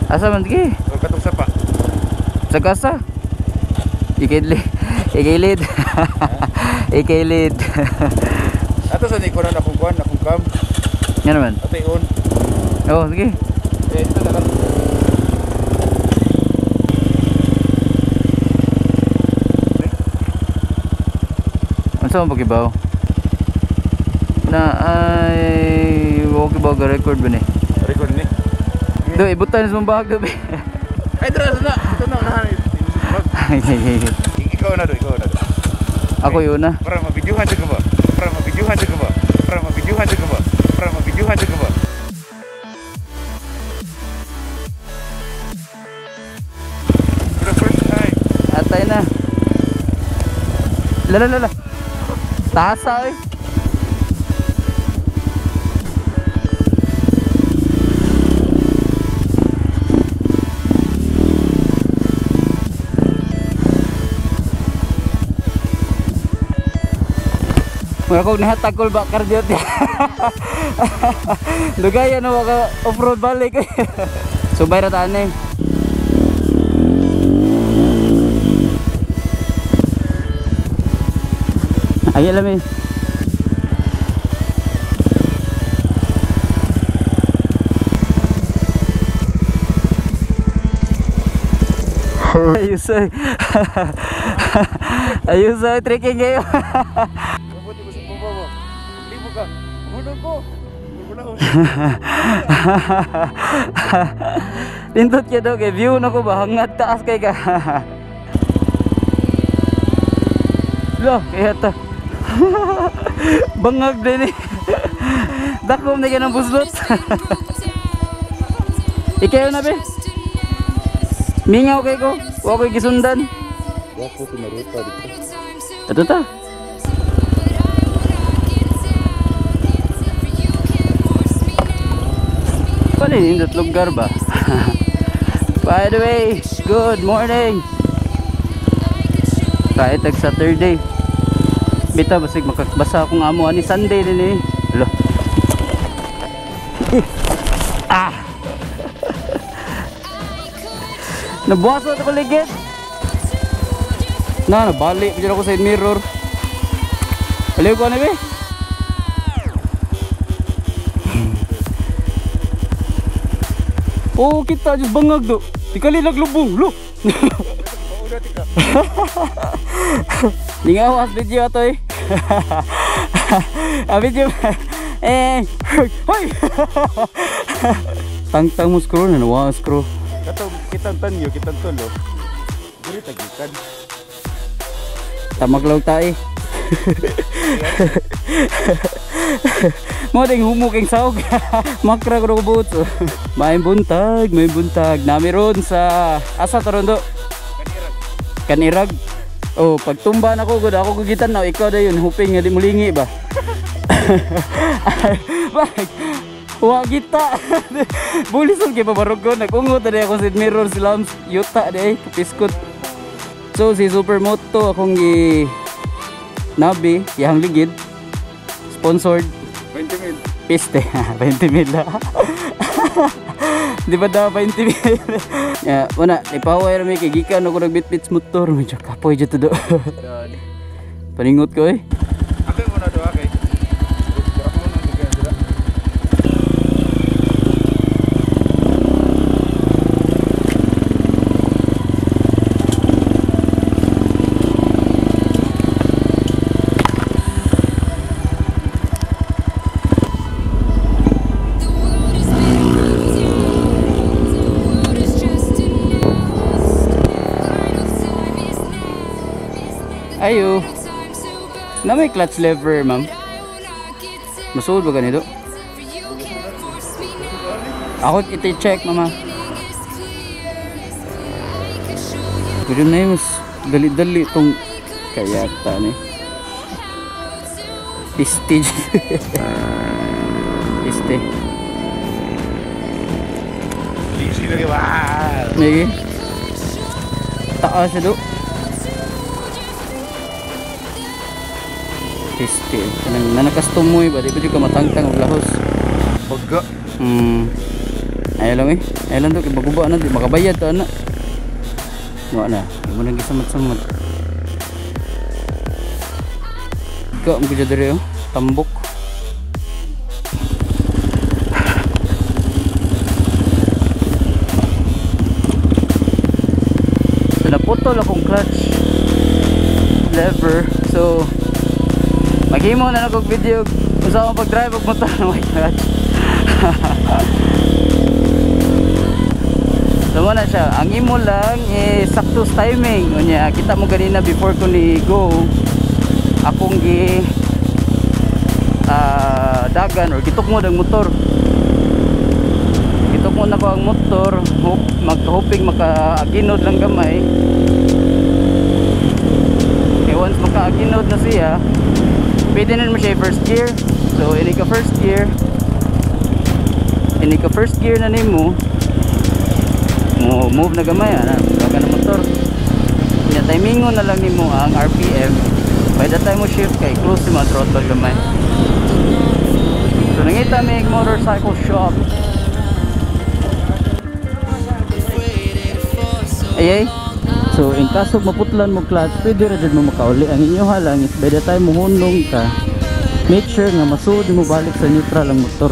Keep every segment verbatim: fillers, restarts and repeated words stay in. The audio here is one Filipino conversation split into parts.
Asa man sige? O katong sapa. Sa kasa. Ikilid. Ikilid. Ikilid. Ato sa ni ko na akong kuan, akong cam. Yan naman. Ato on. Oh, sige. Eh, ito na lang. Ano sa mga pakibaw? Na ay... Huwag kibaw ka record ba ni? Record ni? Do, ibutan sa mga bahag do. Ay, tara, sana. Ito na, unahan. Ikaw na do, ikaw na do. Ako yun na. Para mabidyohan siya ka ba? Para mabidyohan siya ka ba? Para mabidyohan siya ka ba? Para mabidyohan siya ka ba? For the first time. Atay na. Lala lala. Tasa eh. Mga kong nahatag ko ba cardio niya. Lugaya na waka off-road balik. Subay na taan eh. Ay alam eh. Ayos ay. Ayos ay trekking kayo. Pindot ka daw kay view na ko ba hangad taas kay ka. Lo, kaya ta. Bangag din eh. Dakom na ka ng buslot. Ikaw na be. Mingaw kay ko. Huwag ko'y gisundan. Huwag ko sinaruta dito. Ito ta. Paling indot lugar ba? By the way, good morning. Kahit tag Saturday. Bita basig makakbasa akong amo ani Sunday din eh. Hello. Ah. Nabuhaso ako ligid. Na, nabalik pa dyan ako sa mirror. Aliw ko na be. Oh, kita just bangag do. Tikali naglubong. Lo. Di nga awas video ato eh. Ah, video. Eh. Hoy. Tang-tang mo screw na nawa screw. Katong kitang tanyo, kitang tulo. Dili tagikan. Tamaglaw tayo. Mo ding humok ang saog. Makra ko buot. May buntag, may buntag. Nami ron sa asa tarondo. Kanirag. Kanirag. Oh, pagtumba na ko, gud ako gugitan na ikaw da yun, huping nga di mulingi ba. Bag. Wa kita. Bulisan kay pabarog ko, nagungot na ako sa mirror sila yuta day, piskot. So si Supermoto akong gi nabi, yang ligid. Sponsored twenty mil. Piste, twenty mil. Di ba daw twenty mil? Ya, una, ipaway ra mi kay gikan ako nagbitbit motor, medyo kapoy jud to do. Paningot ko eh. Ako mo na do kay. Ako mo nang bigyan sila. Ayo. Na may clutch lever, ma'am. Masuod ba ganito? Ako iti-check, mama. Pero na yung dali-dali itong kayata ni. Piste. Piste. Easy na ba? Negi. Taas siya do. Piste. Kanang nanakastomoy ba? Di ba di ka matangtang og lahos? Baga. Hmm. Ayaw lang eh. Ayaw lang to. Kibaguba na. Di makabayad to anak. Wala na. Di mo nang gisamad-samad. Ika ang kudya diri oh. Tambok. So naputol akong clutch lever. So maghimo na akong video kung saan akong pag-drive og motor na may clutch. So mo na siya. Ang imo lang is sakto timing. Unya kita mo ganina before ko ni go akong gi uh, dagan or gitok mo ng motor. Gitok mo na ko ang motor. Hope, mag hoping maka-aginod lang gamay. Okay, once maka-aginod na siya, pwede na mo siya first gear. So ini ka first gear. Ini ka first gear na nimo. Mo move na gamay ana. Dagan na motor. Nya timingon na lang nimo ang R P M. By the time mo shift kay close si mga throttle gamay. So nangita may motorcycle shop. Ay ay. So in kaso maputlan mo clutch, pwede ra jud mo makauli. Ang inyo halang is by the time mo hunong ka, make sure nga masuod mo balik sa neutral ang motor.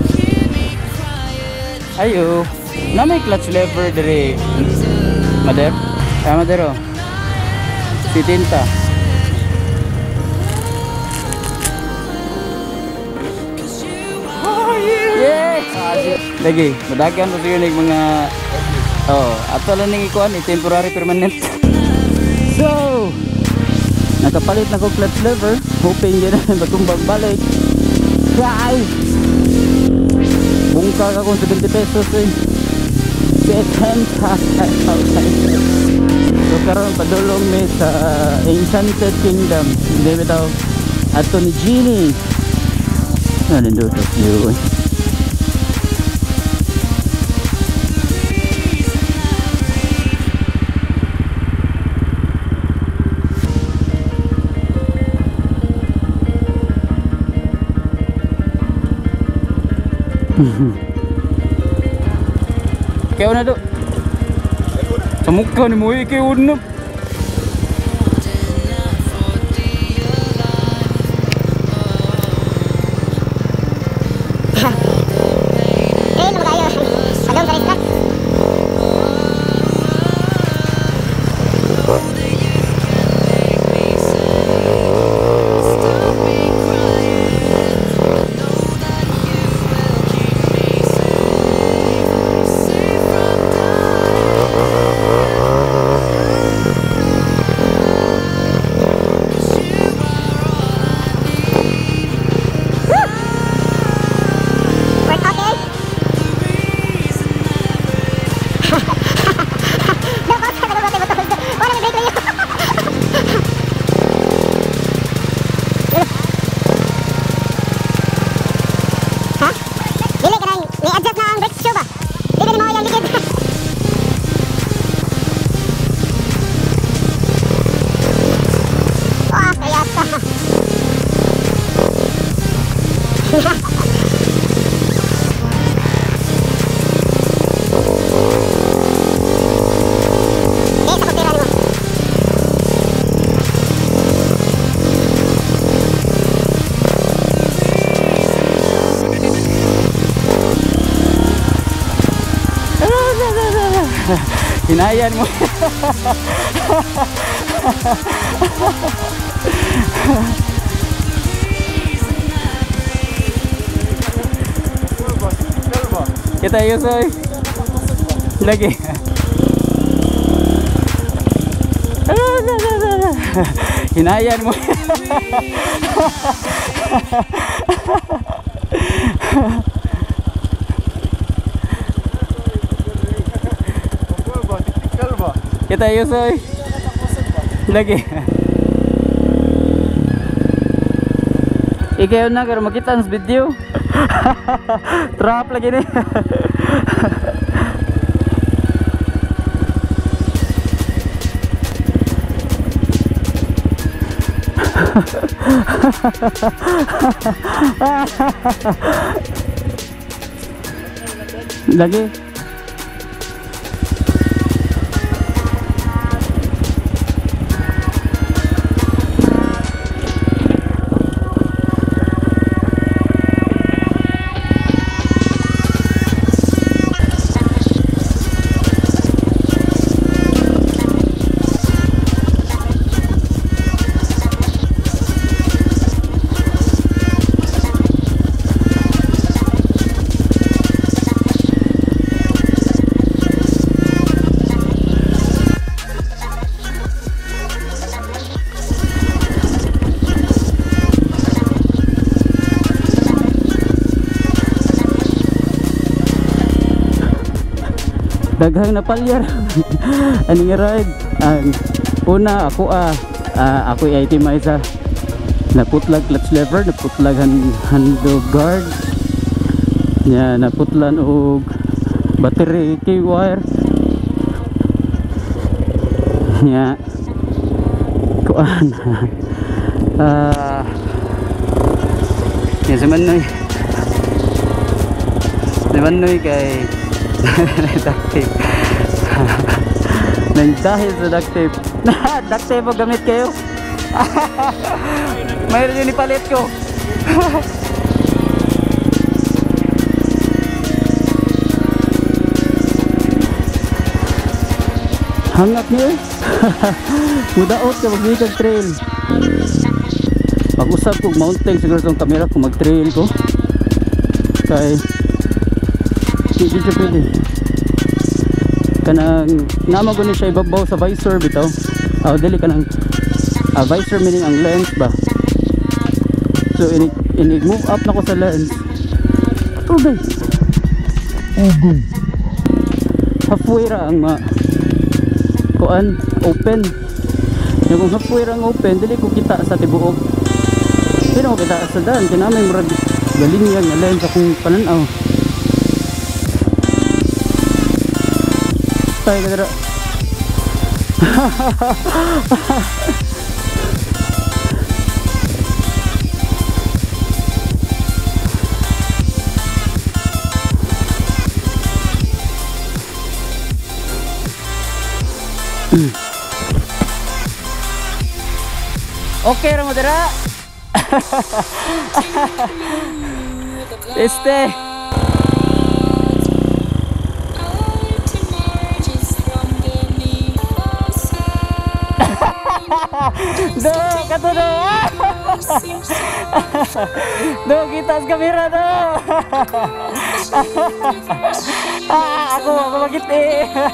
Ayo. Na may clutch lever diri. Mader? Ah, madero. Sitinta. Yes! Lagi, madagan mo siya ng mga oh, ato lang nang ikuan, temporary permanent. So, nakapalit na ko clutch lever, hoping din na matumbang balik. Guys! Bungka ka kung seventy pesos eh. setenta thousand. So, karon padulong mi sa Enchanted Kingdom. Hindi bitaw ato ni Genie. Ano nito to view eh. Kaya na do. Sa mukha ni mo ikaw na. Hinayan mo. Kita yusoy. Lagi. Hinayan mo. Kita yusoy. Lagi. Ikaw na karo makita sa video. Trap lagi ni. Lagi. Daghang napalyar. Ani nga ride ang una ako ah uh, ako i-itemize ah naputlag clutch lever, naputlag hand handle guard nya, naputlan og battery key wire nya kuan ah nya samanoy samanoy kay DuckTape. Nang dahil sa DuckTape. DuckTape mo gamit kayo. Mayroon yung ipalit ko. Hangak niyo. Mudaot ka mag-ikag trail. Pag-usap kong mounting siguro itong camera kung mag-trail ko. Kay hindi siya pwede. Kanang namago ni siya ibabaw sa visor bitaw. Oh, dili kanang uh, visor meaning ang lens ba. So ini ini move up na ko sa lens. Okay. Okay. Halfway ra ang ma kuan open. Yung kung halfway ra ang open, dili ko kita sa tibuok. Pero ko kita sa daan kinamay murag galing yan nga lens akong pananaw. Tayo ka dira. Okay ra mo dira. Este do, kato do. Do, kita sa kamera do. Ah, ako, ako magiti.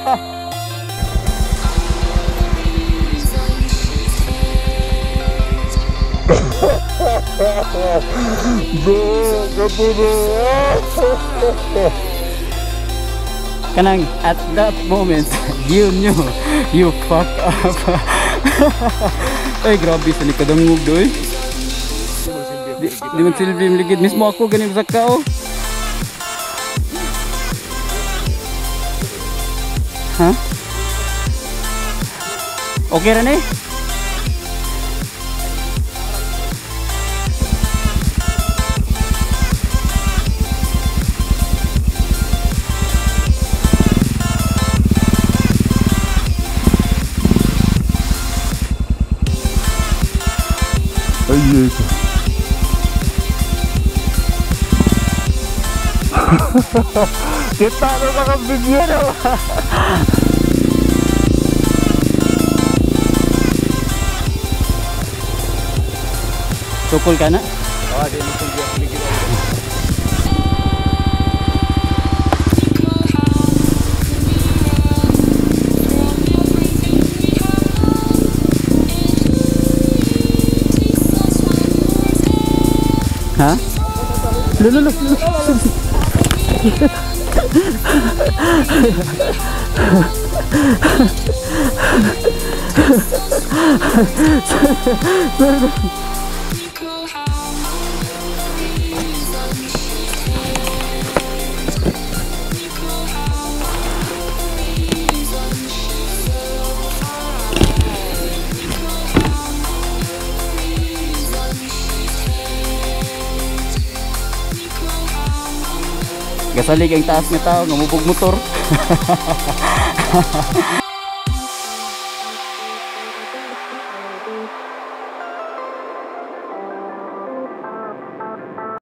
Do, kato do. Kanang at that moment, you knew you fuck up. Ay grabe sa likadangog do eh. Di, di man silbi ligid mismo ako ganing sa kao. Ha? Okay ra ni? Ay, kita na nakabigyan na. Tukol ka na? Oo, di mo sige. Ha? Lulu lulu. Gasalig ang taas nga tao, ngamubog motor.